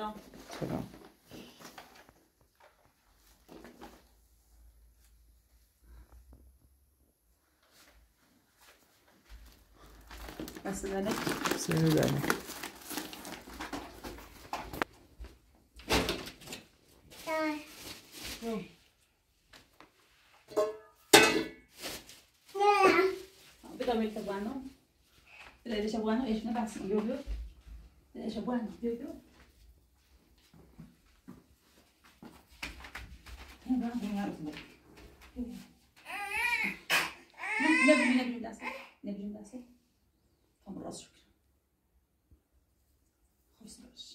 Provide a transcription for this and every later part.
سلام. سلام. بس بله. سه بله. Beda melta bueno. Le dice bueno, es una base. Yo. Le dice bueno, yo. نبي داسه tam راس شكر خوش باش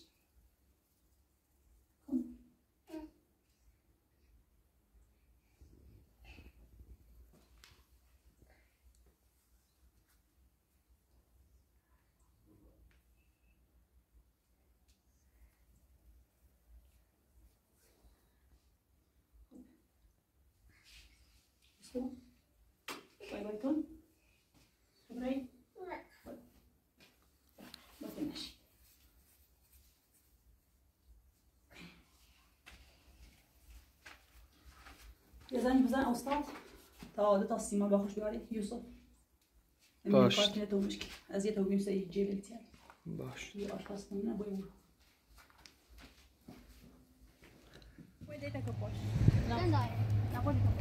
باي باي كون بري باقي ماشي بزنی بزن استاد تا عادت از سیما باخوش بیاری یوسف باش امین تو مشکل از یه تو بیم سری جیل تیار باش یه آشپز کنم باید برو باید دیتا که باش نه نه باید دیتا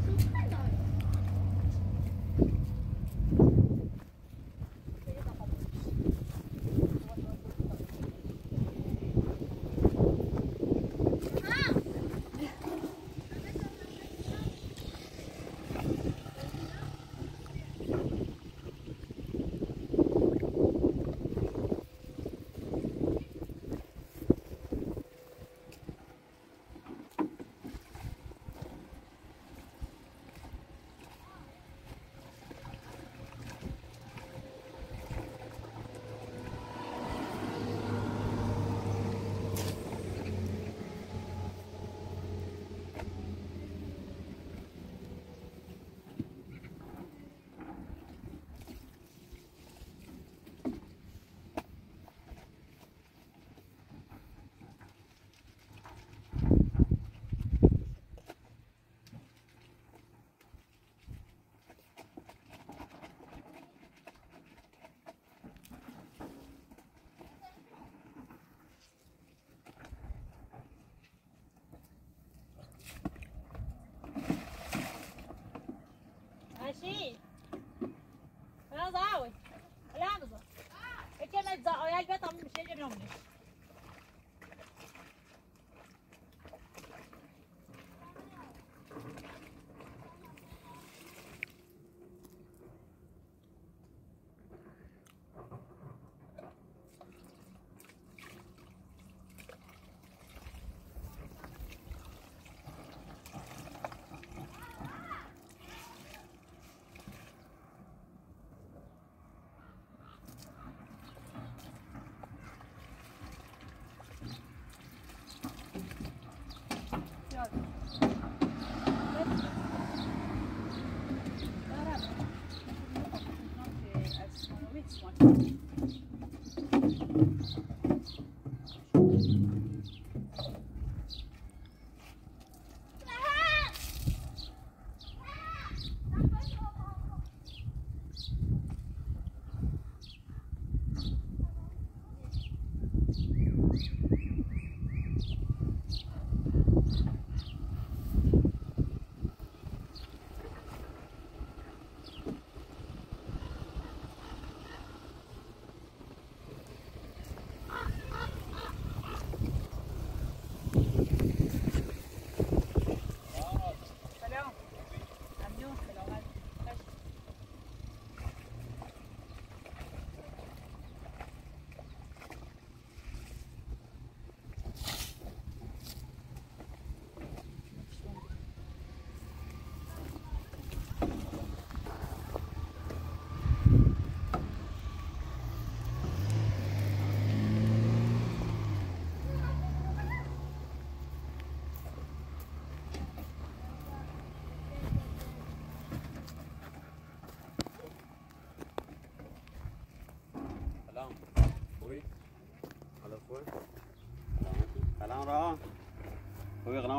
ماشي انا ضاوي لا بزا كانت ضاوي البيت عم مش يجي نومني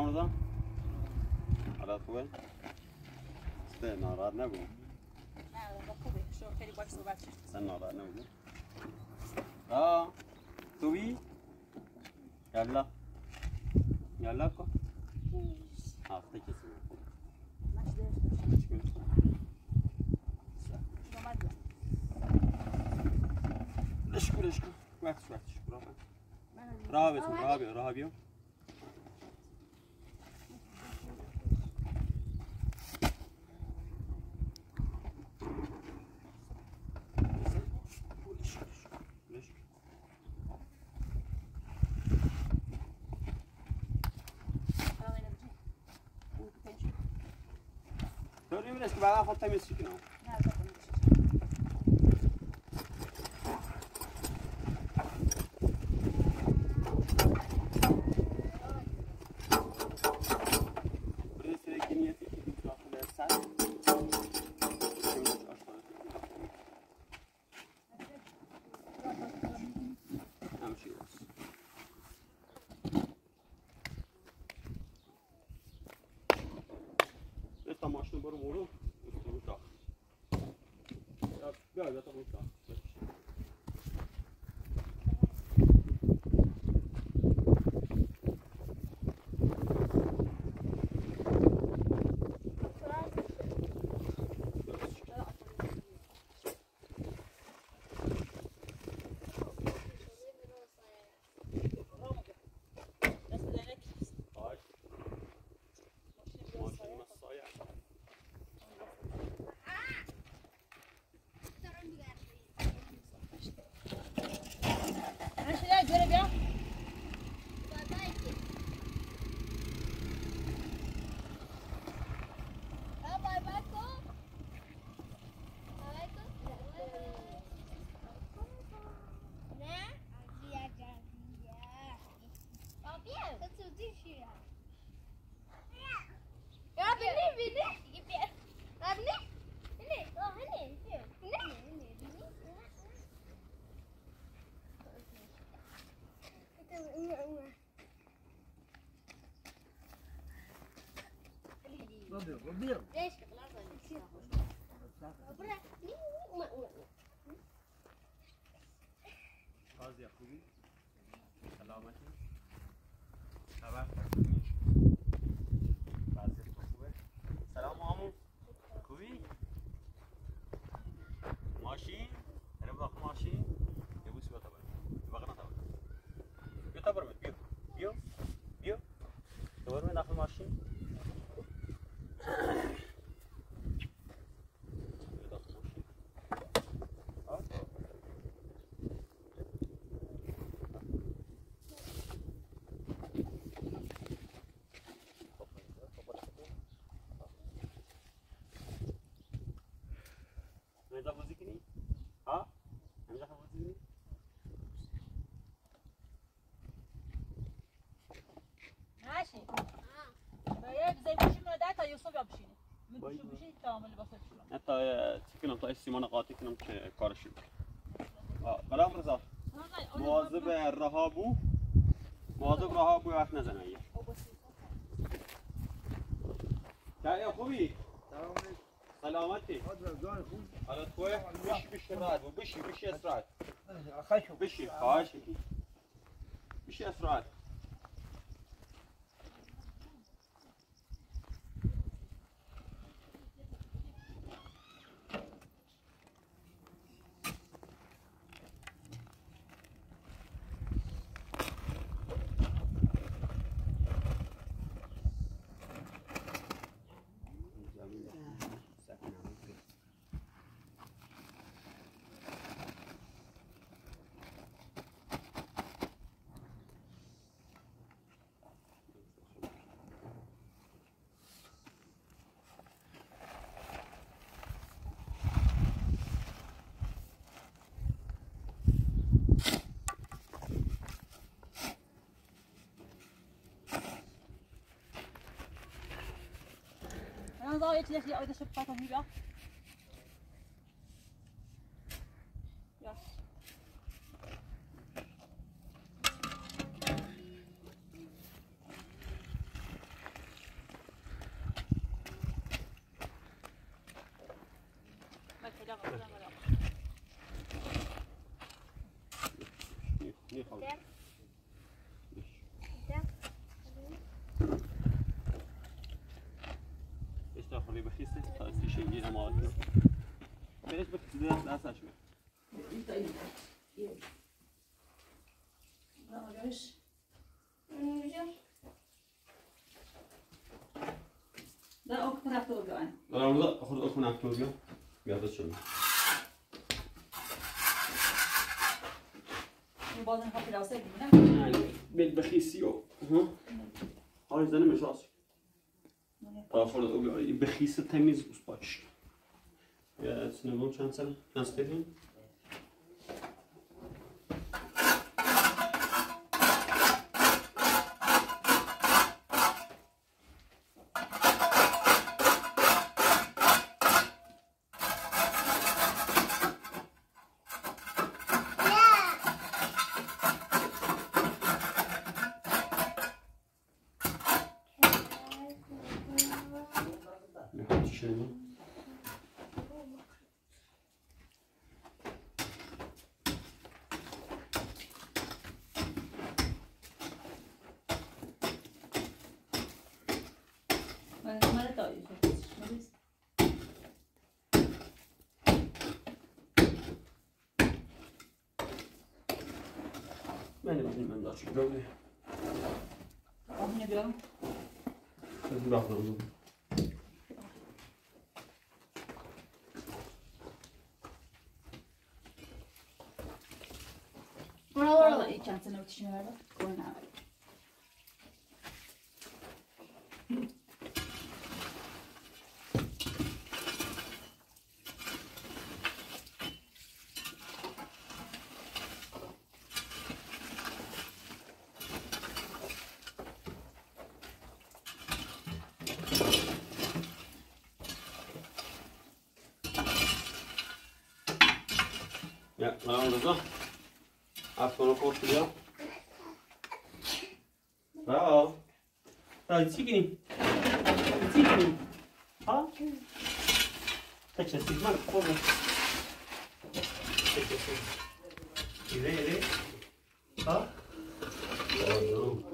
رمضان حالت خوبه؟ سته ناراحت نبود نه خوبه شو خیلی باش صحبت شد سن ناراحت نبود آه توی یالا یالا کن هفته کسی نخود چیکار لشکو وقتش راه بسیم راه بیام Görüyoruz ki bana foto temiz çıkıyor. Burası niyeti ki bir tarafı versen. Hemşire olsun. Esta maşını barım oğlum. Üstümü tak. Ya gel tamam tak. Bazı yapıyı. Selameti. Haber. Bazı yapıyı. Selam mamu. Kuvi. Maşin. Hele bak maşin. Yavuz bir tabi. Bakına tabi. Bir tabi mi? Biyo. Tabi mi daxil maşin? Hamza Fuziki ni? Ha? Hamza Fuziki ni? ماشي باید زي بوشی من ده تا یوسف یا بشینه من بوشی تمام لباسش شد حتی تکنم تا استیمان قاطی کنم که کارش شد. غلام رضا مواظب رها بو وقت نزنه یه یا خوبی؟ سلامتی حالت خوبه؟ بشی راحت بو بشی اسرات بشی خواهش بشی اسرات انا ضايعت ليش اذا شفاطه هي بقى يس استخری بخیسته تا استیشه گیرم آقا برش بخیسته دستش می این تا این آقایش در آقا طرف رو بیان در آورده خود اکون اکتور بیا بیادت شد این بازن خواهی راسته بگیم نه؟ یعنی بیل بخیسی و حالی زنه مشاسی آخر او بخیسته تمیز بوس باش یا سنگون چند سال نستدیم من داشت بگوی آهنه بیارم از بخورم Valla iyi kendisine ötüşünü ver bak. Koyun abi. Ya, bana Rıza. Aklına korkuluyor. Bravo. Hadi çekinin. Çekinin. Ha? Tekrar çekmen. Korkma. Tekrar. İleri. Ha? Oh no.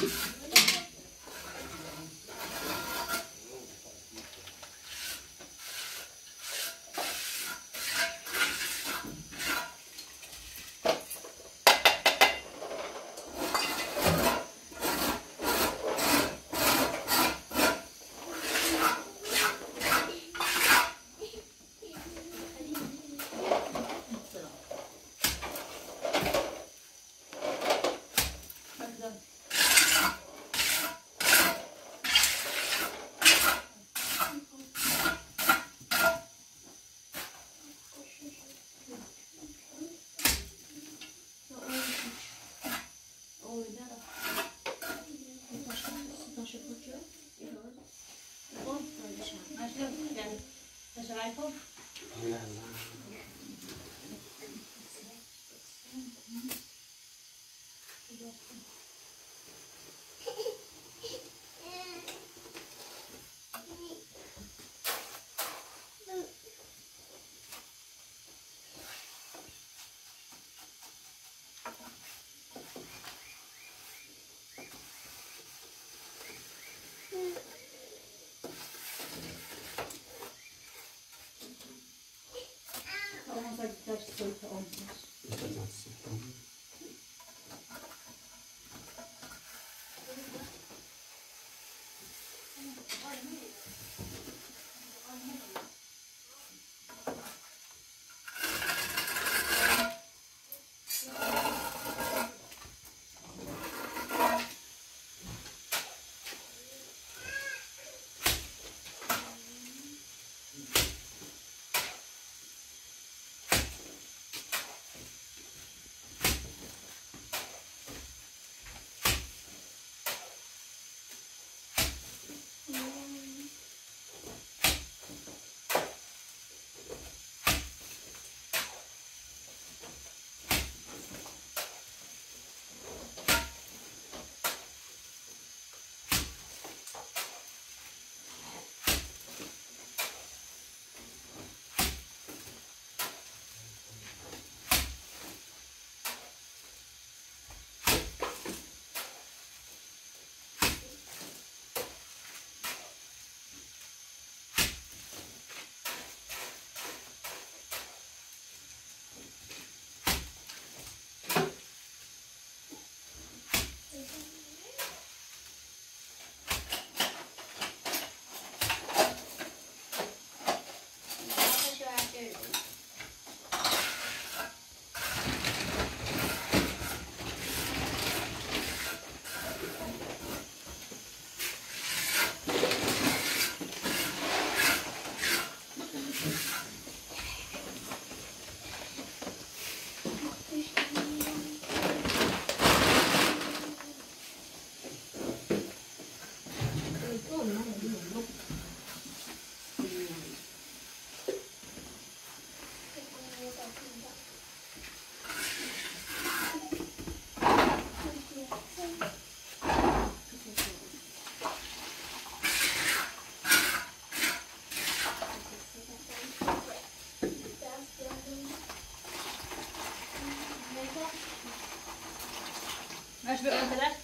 Acho que eu vou dar.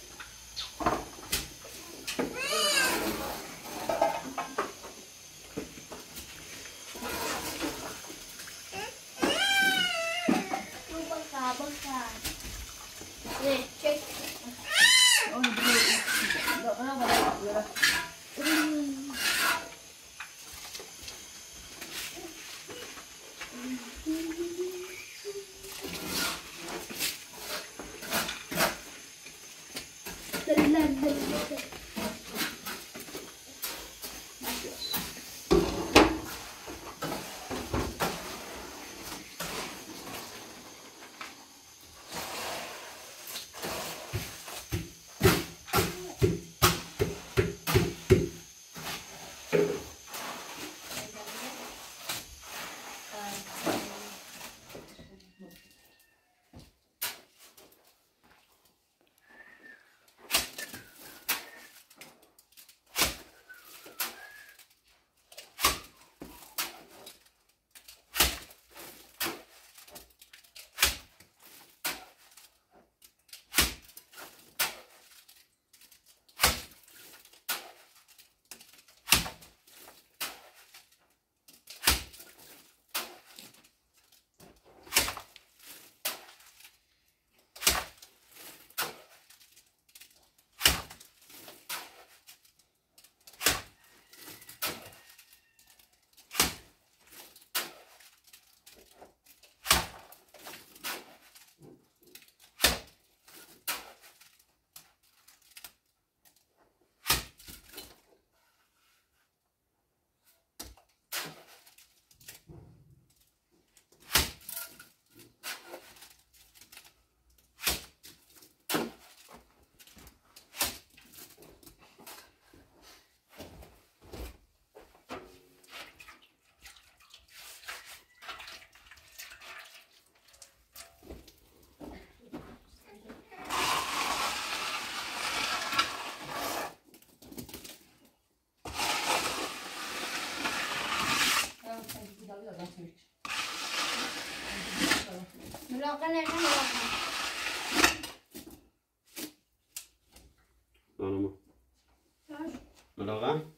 ملاقه نکنه ملاقه. دانم. ملاقه؟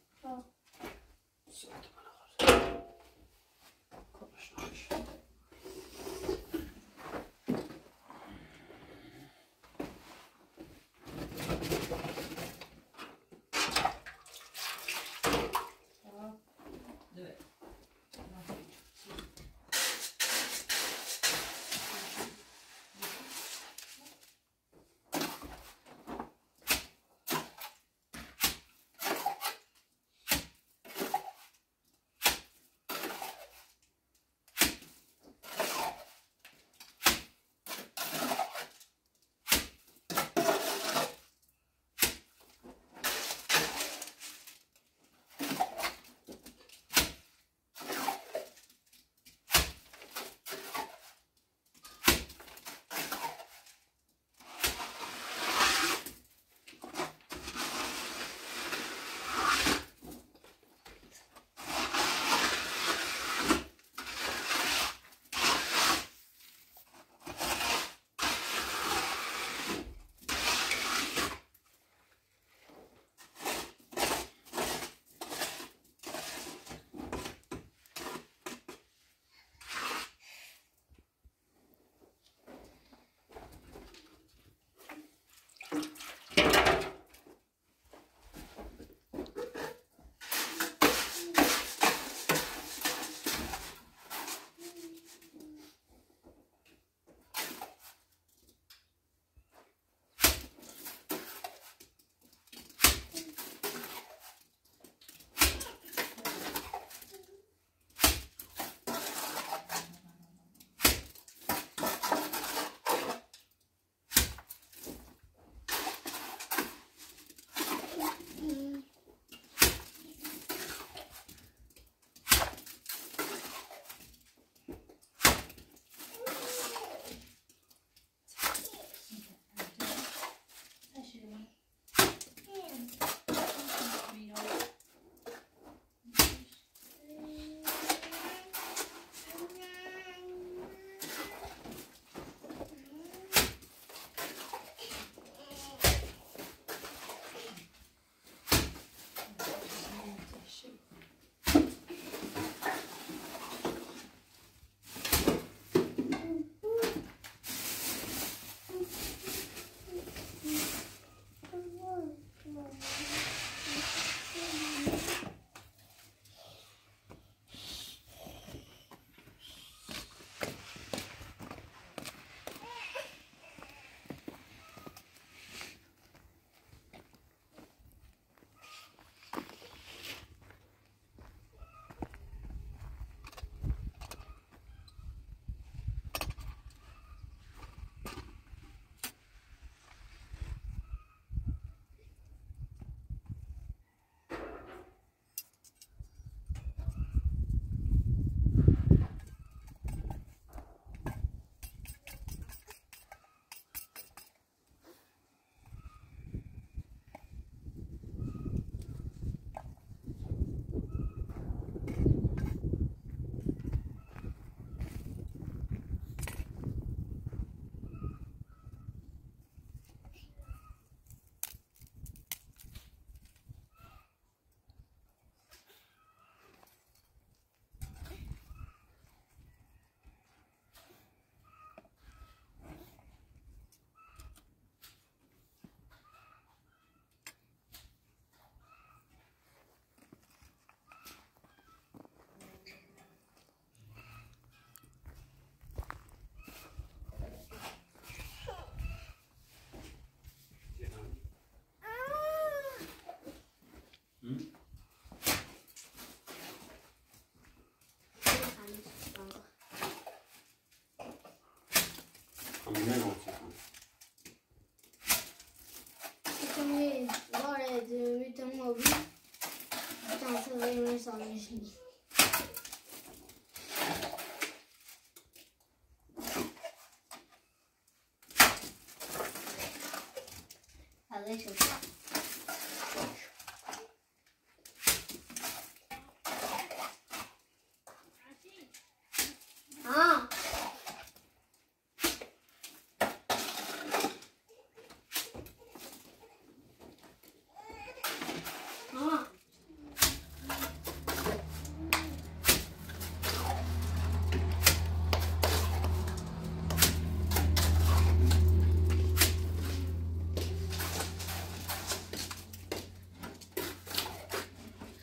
हाँ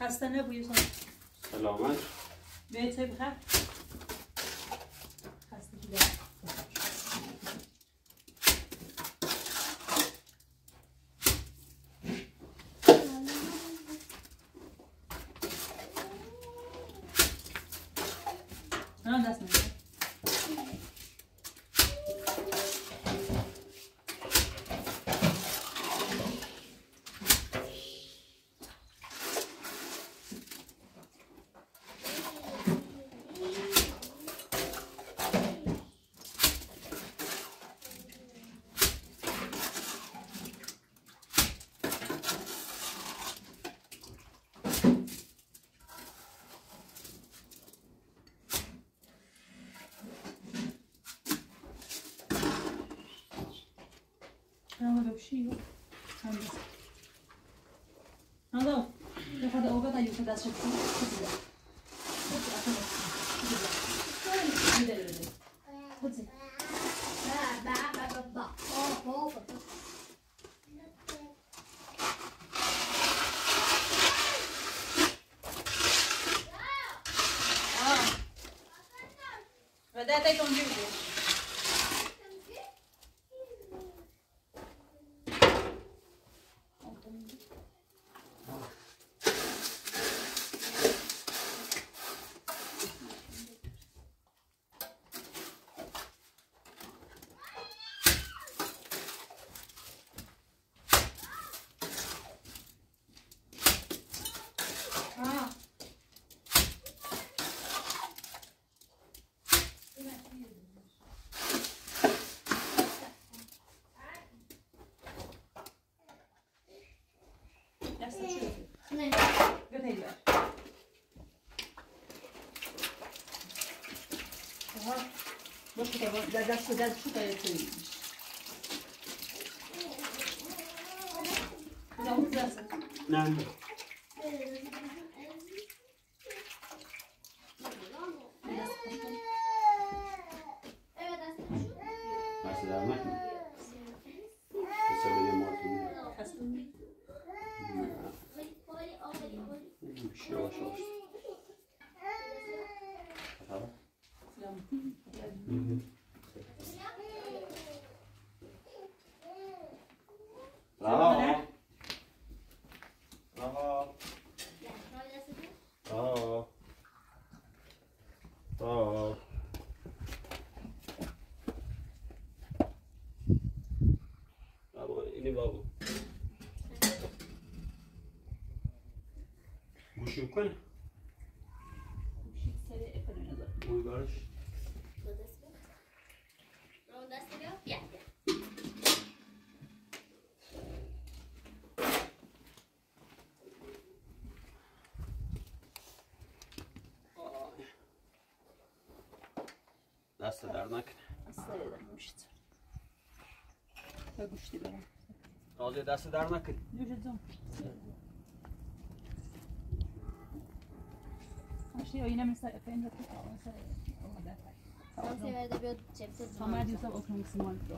خسته نبوی سلامت. به چه بخیر خسته بوده دست نمیده هذا بشيء هذا ياخذ اوقات ياخذ اسف بدأت تنجيب باش که در دست شو تایید کنید. نه. گوشی کنه uygarış دست در نکنه تازه دست در نکنه Şey yine mesela efendim Son seferde bir cepte Tamer diyorsa okuması mantıklı.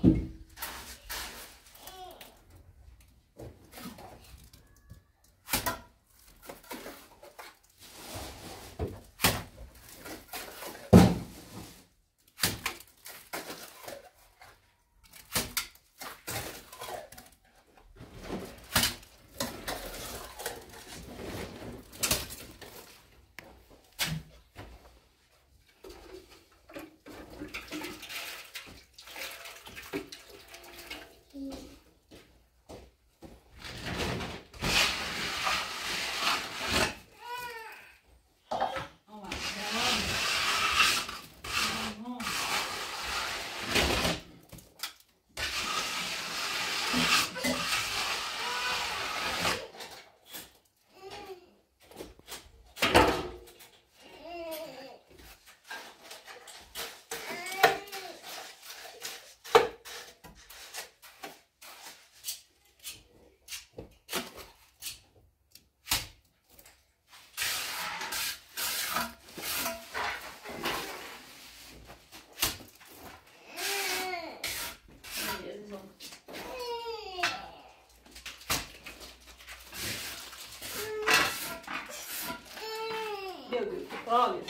Olha.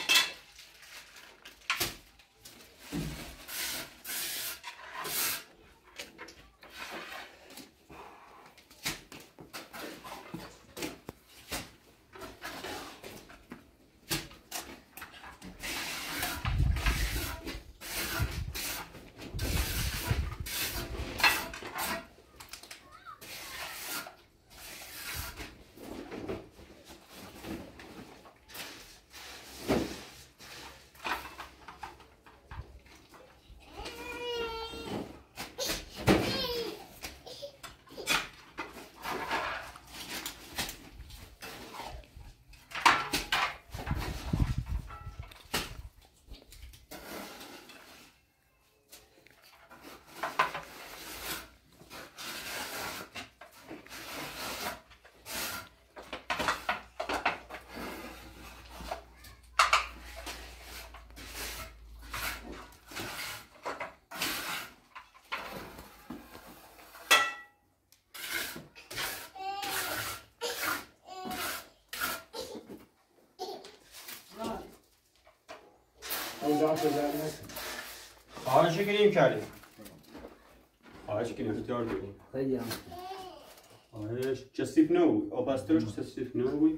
خواهش گریم کردیم. خواهش گریم اختیار داریم. خیلی هم خواهش کثیف نبود. آبسترش کثیف نبود.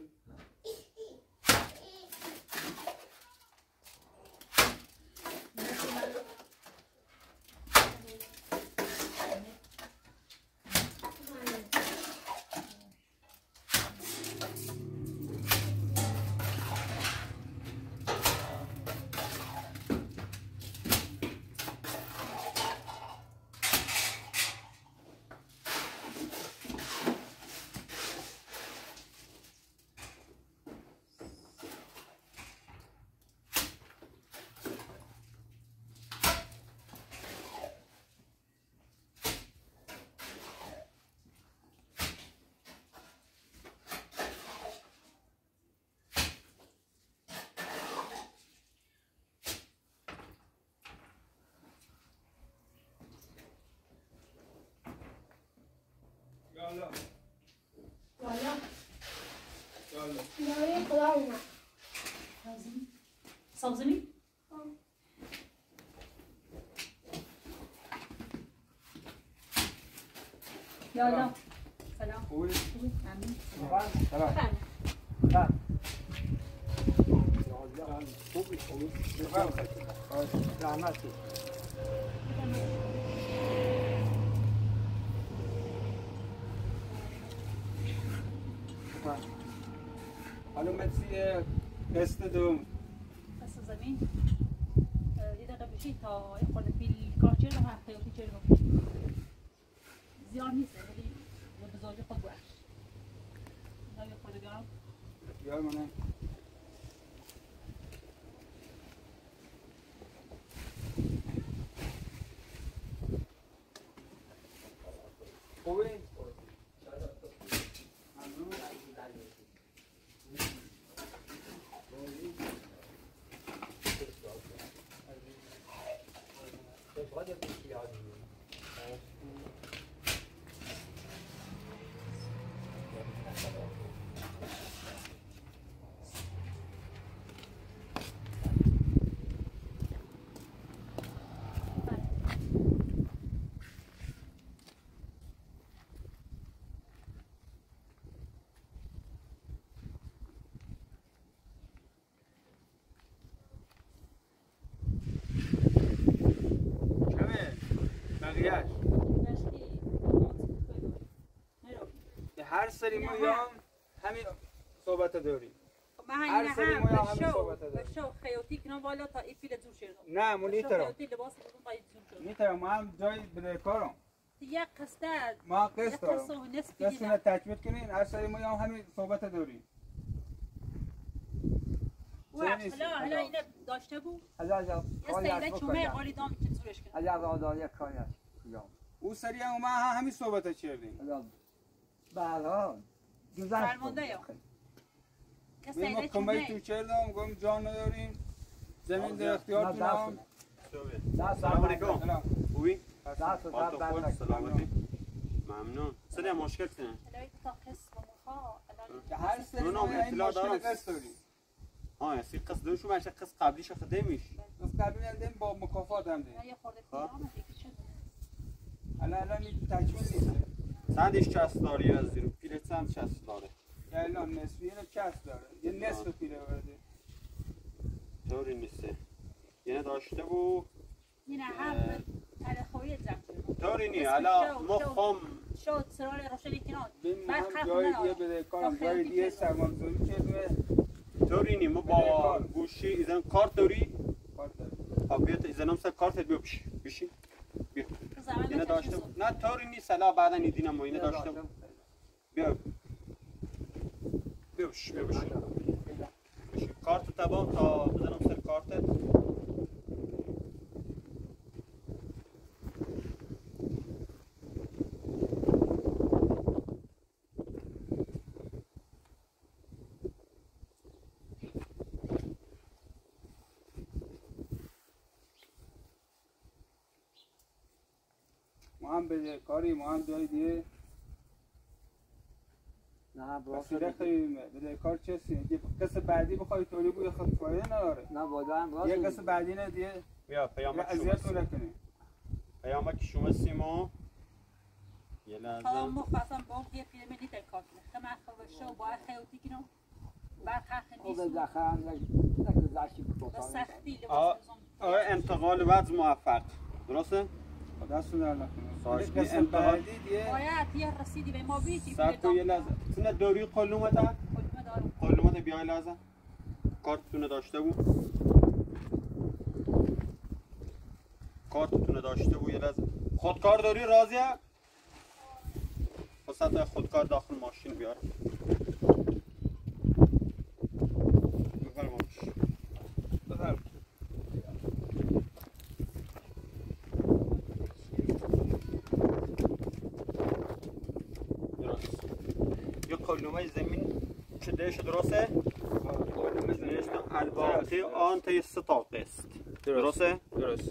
سبزی یالا سلام خوبی؟ ممنون سلام خوبی زحمت حالا مسی قسط دوم پس زمین یه دقیقه بشید تا یه خورده بیل کارچه رو هم خیلی چه رو زیاد نیست ولی به بزرگی خود باش نه یه خورده گرم بیار منه خوبی؟ بقیهش هر سری ما یا همین صحبت داریم من هر هنگه سری ما یا همین هم صحبت داریم بشو خیاطی کنم والا تا این پیل زور شدم نه مونی بشو ترم خیاطی لباس بدون تا این زور شدم میترم ما هم جای بده کارم یک قصده ما یک قسط دارم قصه و نصف دستونه دیدم تکمیل کنین هر سری ما یا همین صحبت داریم حالا اینه داشته بود هزار یه سیده چومه قالی دام که زورش کنم هزار آداری کاری است کجا او سری هم ما همین صحبت کردیم هزار بله گذشت فرمانده یا یه ما سیده کمک تو چومه کردم گفتم جان نداریم زمین در اختیارتون هم سلام علیکم. خوبی؟ دست و حالتون در خوب؟ بند سلامتی؟ ممنون. سلام مشکل کنه. الهی تا قسم و مخا که هر سری نه، ما نه، این اطلاع مشکل دارم. قسط داریم آه سی قصد شو باشه قصد قبلیش خدمیش. بس قبلی هم با مکافات هم دیم یه خورده پیرامه دیگه شد الان این تکمیل نیست سندش چست داری از زیر پیل سند چست داره. یا الان نصفی رو چسب داره یه نصف پیله ورده طوری نیسته. یعنی داشته بو اینه هم تلخوی زم طوری نی حالا مخم شد سرال روشنی کناد بین ما بعد هم خرخ جای نه دیگه بده کارم تا جای خیلی دیگه چیز سرمانزوری کردیم طوری نی ما با گوشی ایزن کارت داری کار داره آبیت ایزنم سر کارت بیو بشی بیا زمان اینه داشته بود نه طوری نیست حالا بعدا ایدینم اینه داشته بود بیا بیا بشی کارت تبا تا بزنم سر کارتت ما هم بده کاری ما هم جای دیگه نه وسیله خیلی بده کار چیزی یه قصه بعدی بخوای تولی بود خود فایده نداره نه بودن یه قصه بعدی نه دیگه بیا پیامک اذیت شما نکنی پیامک شما سیما یه تا لحظه مختصم با یه فیلم نیت کار کنه خم اخو شو با خیوتی کنم بعد خرخ او نیست به زخم نگذشتی به بکنم سختی آه. لباس بزن انتقال وضع موفق درسته؟ دستون در نکنه خواهش یه قصه می‌کنم. بعدی دیگه باید یه رسیدی به ما بیتی سب تو یه لحظه سنه دوری قلومتا کلمه دارم قلومتا بیای لحظه کارتتونه داشته بود کارتتونه داشته بود یه لحظه خودکار داری راضیه؟ خواست خودکار داخل ماشین بیار بفرمایش بفرم درست یه قلومه زمین چدهش درسته؟ نوشته الباقی آن تا 3 تا قسط درسته؟ درست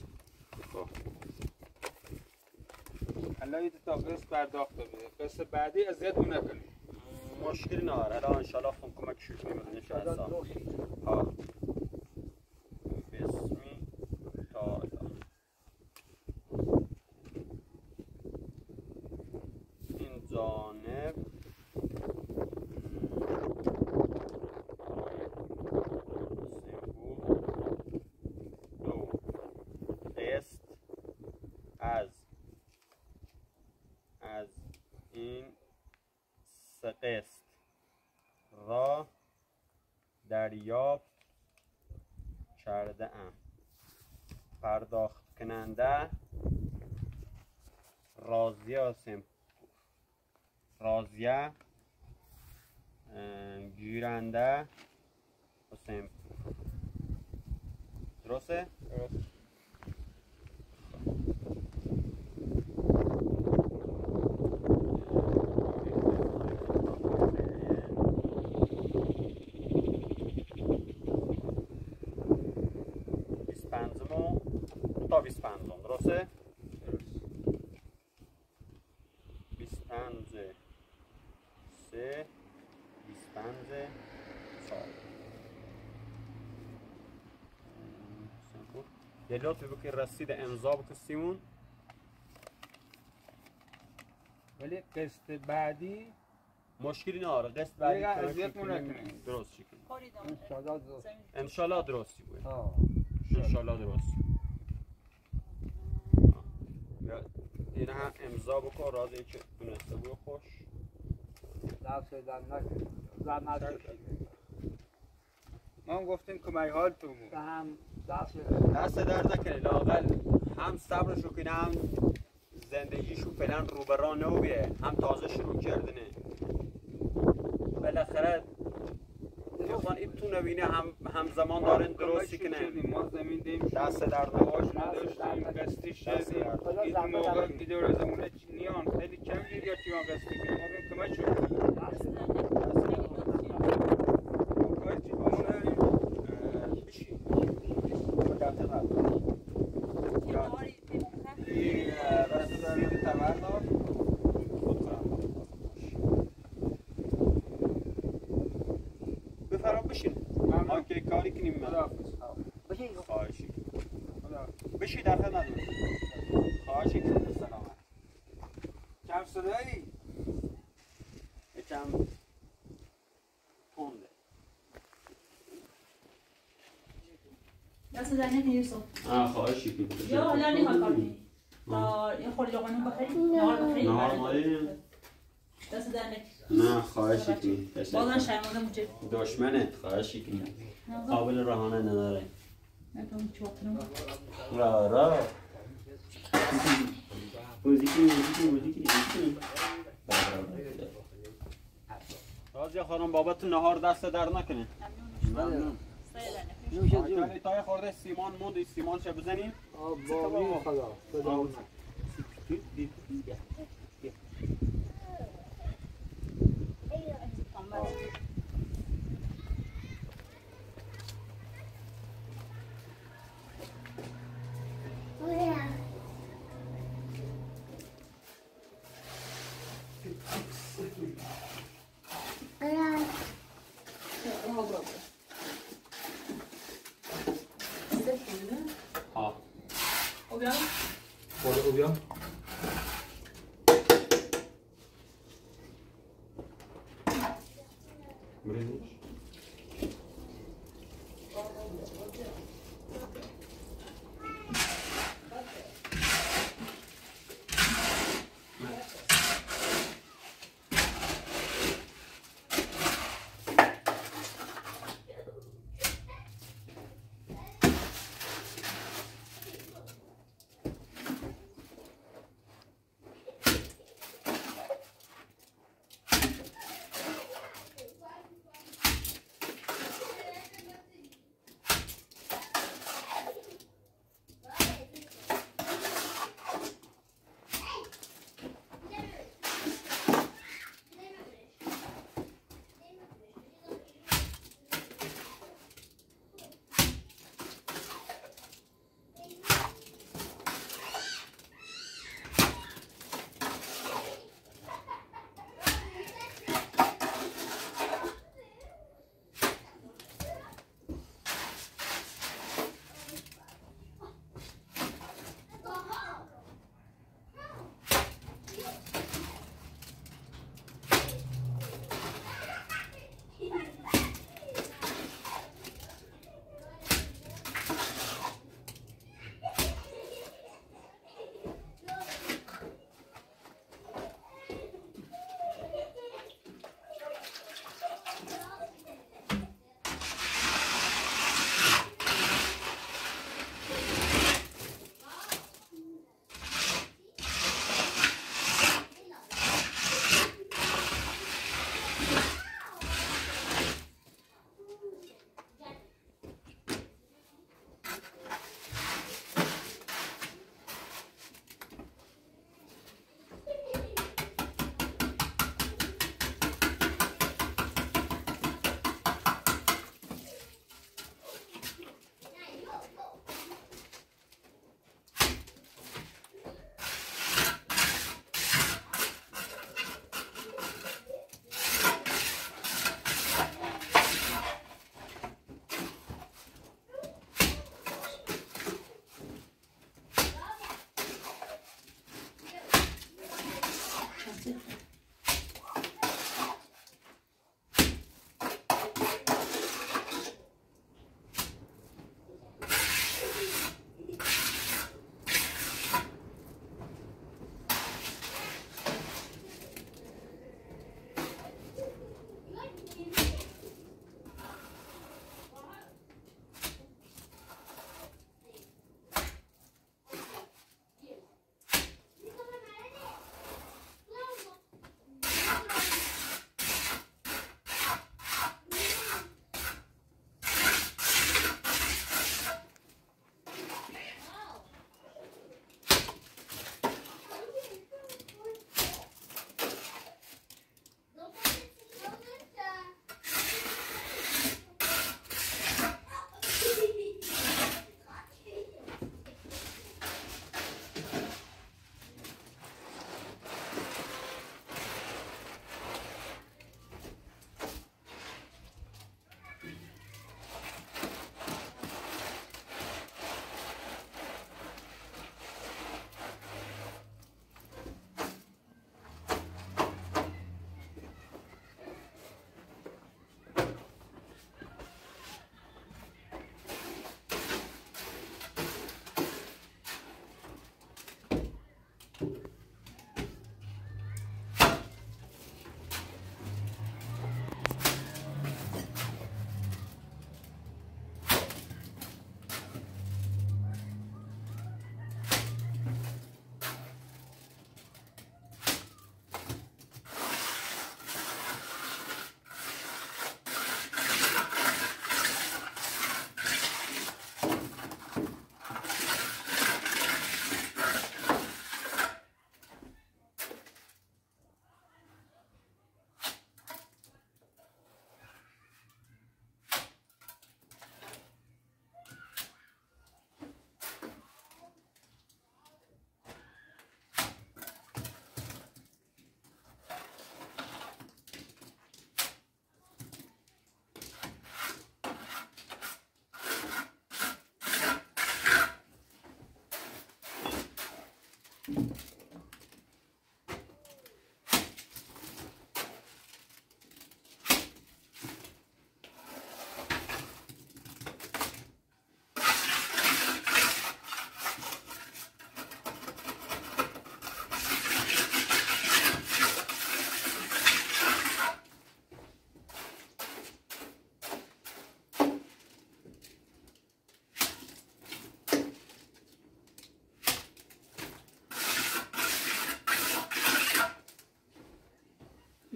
الان یه تا قسط پرداخت بده قصه بعدی اذیت نکنی مشکلی نداره الان انشالله خون کمک شروع کنیم انشالله ها بسمی تعالی این جانب دو قسط از این سه قسط را دریافت کرده ام پرداخت کننده راضیه گیرنده حسین درسته؟ تا 25 درسته؟ دلوقتي بکی رسید امضا بکن سیمون. ولی قسط بعدی مشکلی نداره. قسط بعدی دیگه که اذیت کنیم نکنیم. درست شد. کاری دارم. انشالله درست. انشالله درستی بود. آه. انشالله درست. این هم امضا بکن رازی که دونسته بود خوش. دست در نکن. زحمت کشید. ما هم گفتیم که مای حال تو بود. هم دست دست درد نکنه لااقل هم صبرشو کنه هم زندگیشو فعلا رو به راه نمیره هم تازه شروع کردنه بالاخره میخوان این تو نوینه همزمان دارن درستی کنه ما زمین دیم دست درد باش نداشتیم قسطیش شدیم این موقع ایدور زمونه نیان خیلی کم گیر یا چیان قسطی کنیم ما بیم کمک شد کمک چی بامونه بشی دفته قبل این رسو دارید تبر دار خود کنم بفرام بشین ما که کاری کنیم بشین. خواهشی بشی در خدمت ندارم خواهشی کنیم سلامت کم صدایی یکم تنده دست در نکنی یوسف. خواهشی کنیم یا حالا نمیخواد کار کنی. تا یه خورده لقمه بخری نهار بخری. نهار مالی دست در نکنی. نه خواهشی کنیم بازم شرمنده موجه. دشمنت خواهشی کنیم قابل رهانه نداره نتونم چوب کنم. را موزیکی راضی خانم بابت نهار دست در نکنه ممنون نوش جون. یعنی تا یه خورده سیمان موند سیمان چه بزنیم بابی خدا. خدا. ها اوبیا برنج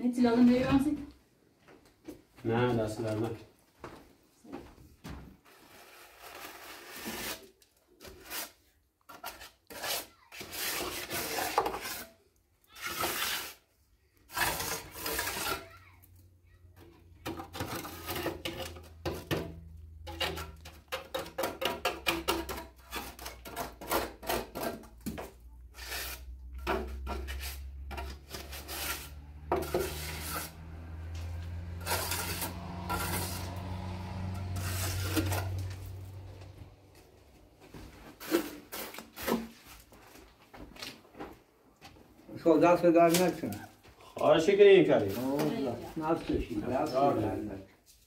هیچی لازم داری بانسی؟ نه دست در نکن. شو دست در نکن. خواهش کنیم کردیم. نفس کشید. دست در نکن.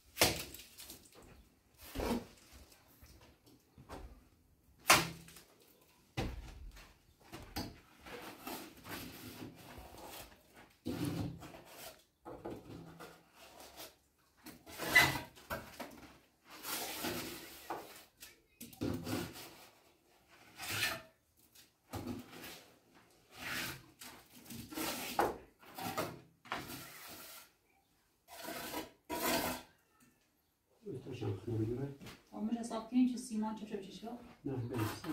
آموز حساب کنیم چه سیمان چه شب چه نه بس.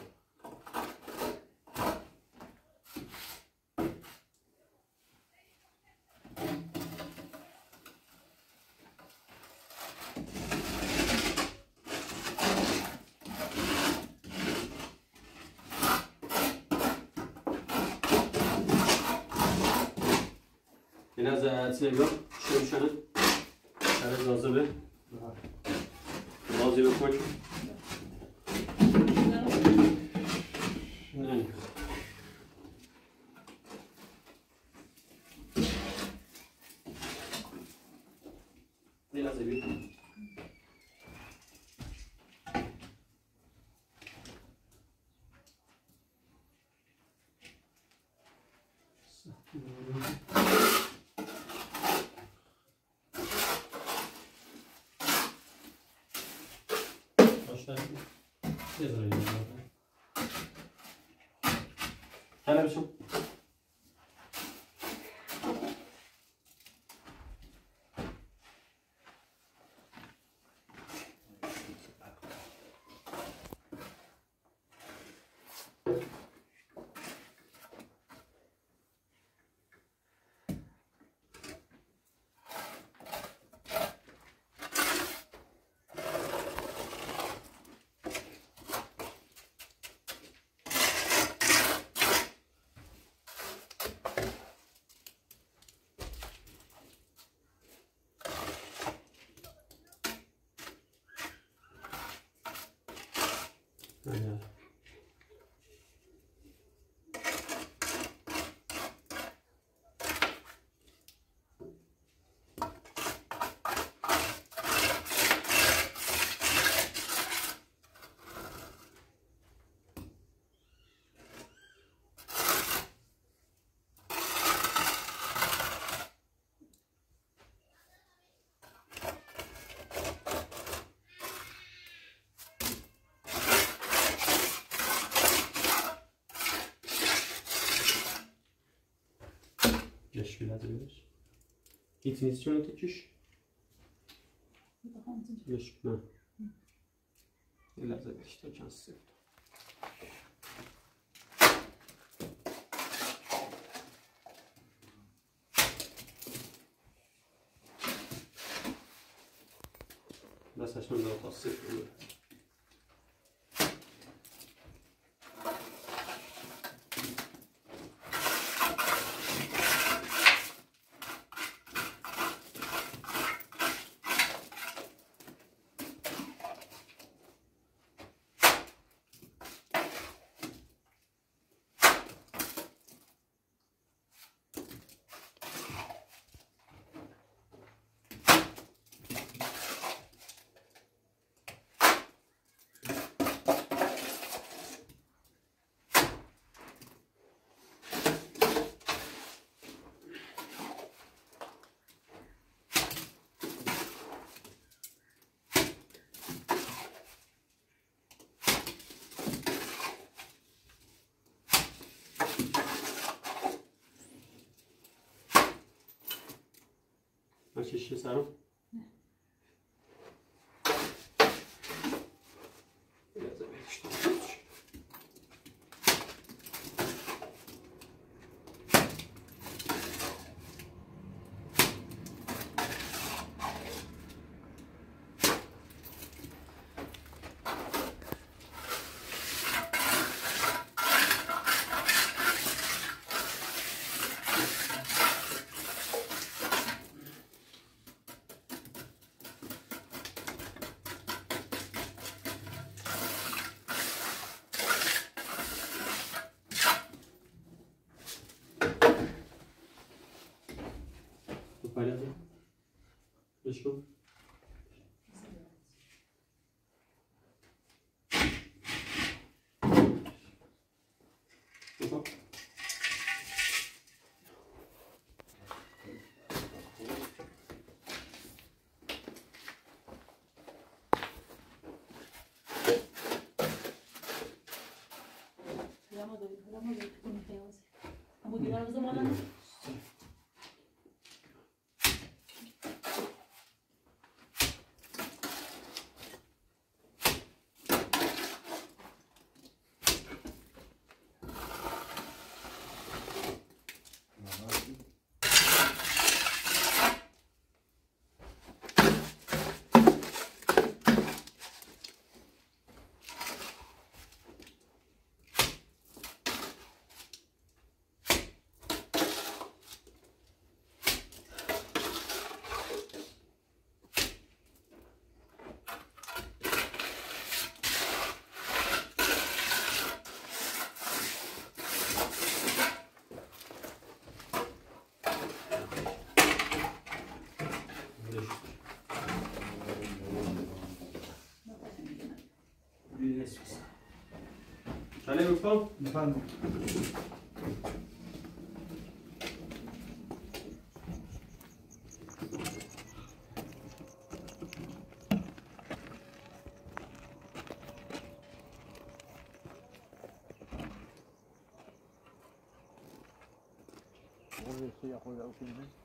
این از سنگاه شروع شده سر لازمه بازی بکن نه این لازم بید هلا بشو Jeszcze raz wiesz? Nic nie ściągnę to cisz? Wiesz, no. Ile zawiesz to często. Zaczną do to sypły. شیشه سرم Понятно? Хорошо. Готов? چاله بکن؟ بفرمایید. خود